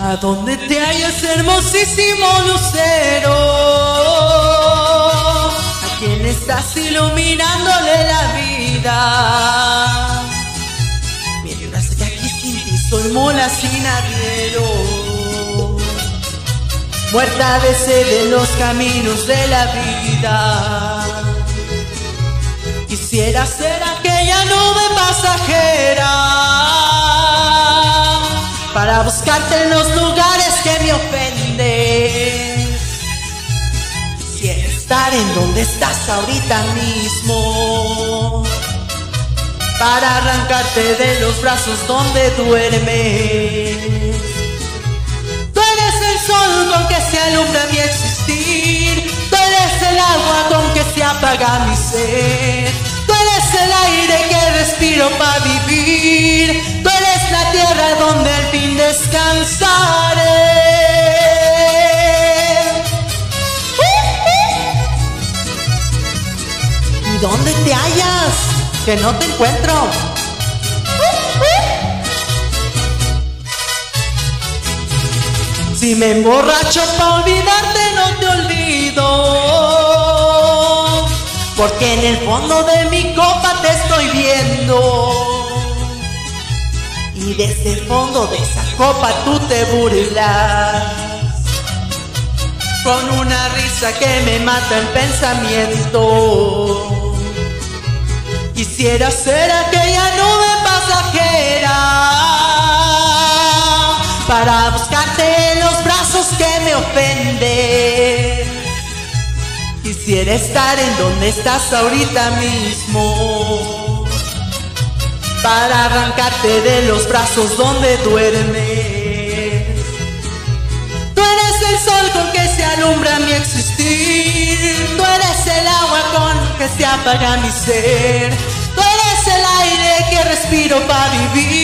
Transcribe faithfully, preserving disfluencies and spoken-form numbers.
¿A dónde te hallas, hermosísimo lucero? ¿A quién estás iluminándole la vida? Mientras que aquí sin ti soy mola sin arriero, muerta de sed en los caminos de la vida. Quisiera ser aquella nube pasajera para buscarte en los lugares que me ofenden. Quisiera estar en donde estás ahorita mismo, para arrancarte de los brazos donde duermes. Tú eres el sol con que se alumbra mi existir, tú eres el agua con que se apaga mi sed, tú eres el aire que respiro para vivir, tú eres la tierra donde al fin descansaré. ¿Y dónde te hallas? Que no te encuentro. Si me emborracho pa' olvidarte, no te olvido, porque en el fondo de mi copa te estoy viendo, y desde el fondo de esa copa tú te burlas, con una risa que me mata el pensamiento. Quisiera ser aquella nube pasajera para buscarte en los brazos que me ofenden. Quisiera estar en donde estás ahorita mismo, para arrancarte de los brazos donde duermes. Tú eres el sol con que se alumbra mi existir, tú eres el agua con que se apaga mi ser, tú eres el aire que respiro para vivir.